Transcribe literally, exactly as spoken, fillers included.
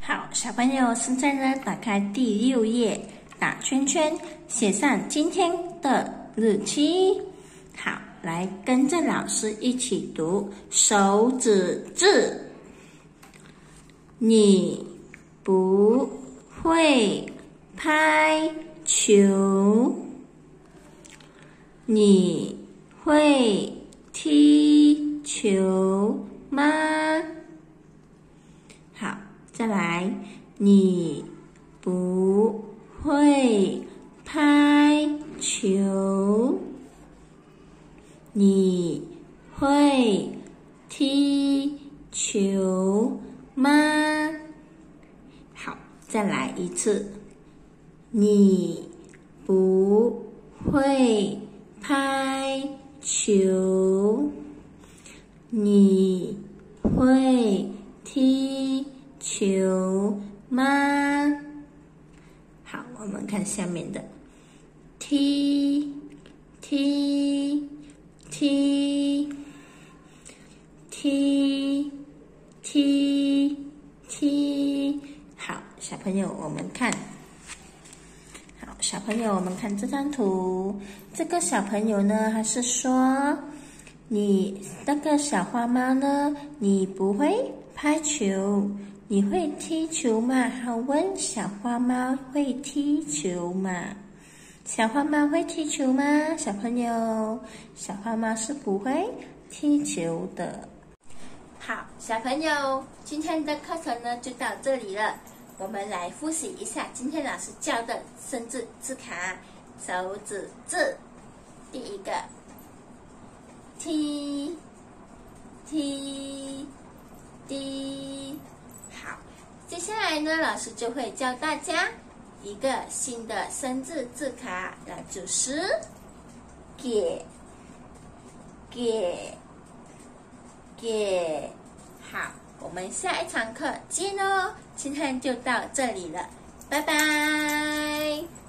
好，小朋友现在呢，打开第六页，打圈圈，写上今天的日期。好，来跟着老师一起读手指字。你不会拍球，你会踢球吗？好，再来，你不会拍球，你会踢球吗？好，再来一次，你不会拍球，你会踢球吗？好，我们看下面的，踢踢踢踢踢踢。好，小朋友，我们看。好，小朋友，我们看这张图。这个小朋友呢，他是说，你那个小花猫呢，你不会拍球，你会踢球吗？他问小花猫会踢球吗？小花猫会踢球吗？小朋友，小花猫是不会踢球的。好，小朋友，今天的课程呢就到这里了。我们来复习一下今天老师教的生字字卡、手指字。第一个 T T D。 好，接下来呢，老师就会教大家一个新的生字字卡，那就是给给给。好，我们下一堂课见哦。今天就到这里了，拜拜。